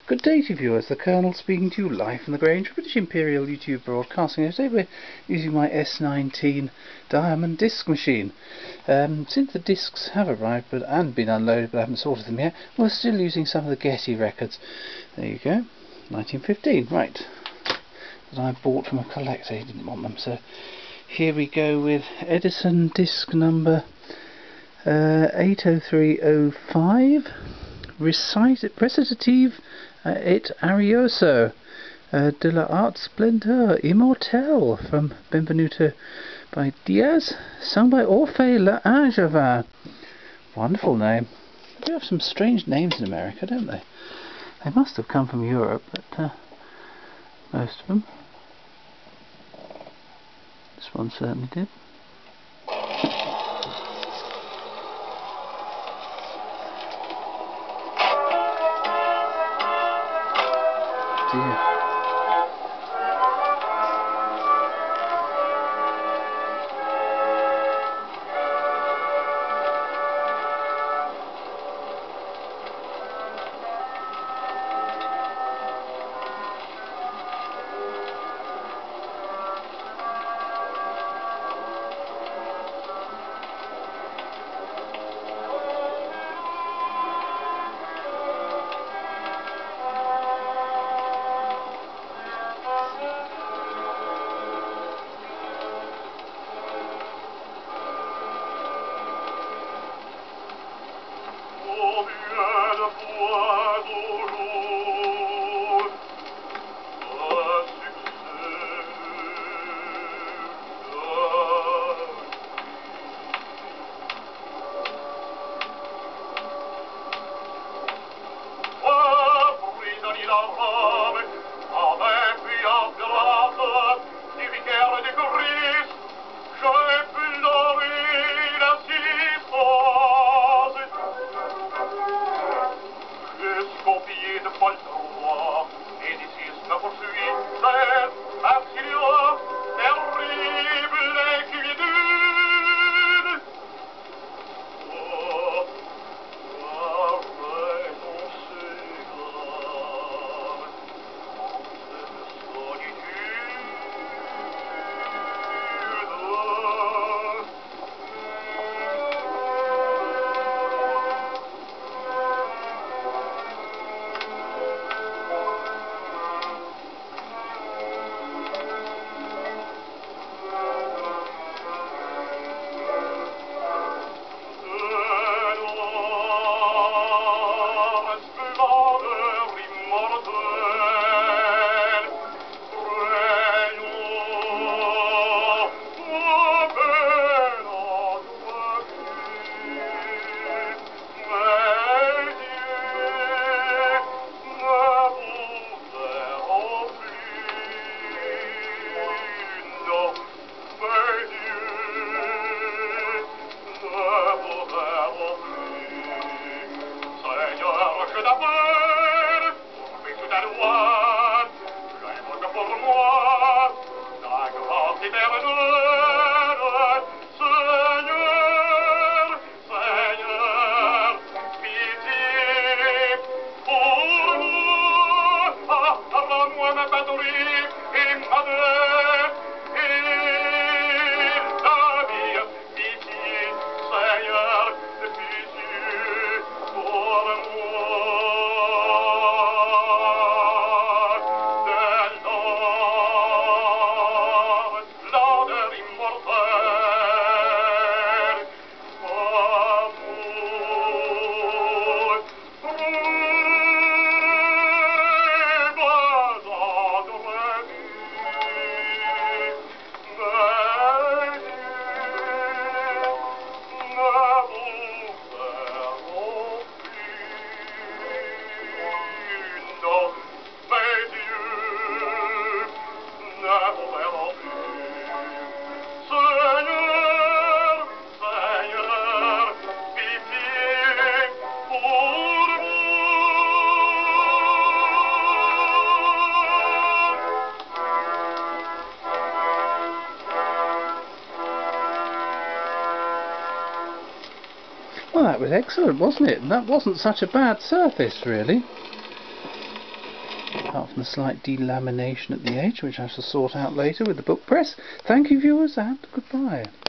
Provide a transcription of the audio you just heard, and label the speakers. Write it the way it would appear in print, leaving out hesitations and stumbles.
Speaker 1: Good day to viewers, the Colonel speaking to you live from the Grange, British Imperial YouTube Broadcasting. Today we're using my S19 Diamond disc machine. Since the discs have arrived and been unloaded but I haven't sorted them yet, we're still using some of the Getty records. There you go, 1915, right, that I bought from a collector. He didn't want them, so here we go with Edison disc number 80305. Recitative et arioso de la art splendeur immortelle from Benvenuto by Diaz, sung by Orphée Langevin. Wonderful name. They have some strange names in America, don't they? They must have come from Europe, but most of them. This one certainly did. Dear. Well, that was excellent, wasn't it? That wasn't such a bad surface, really. apart from the slight delamination at the edge, which I shall sort out later with the book press. Thank you, viewers, and goodbye.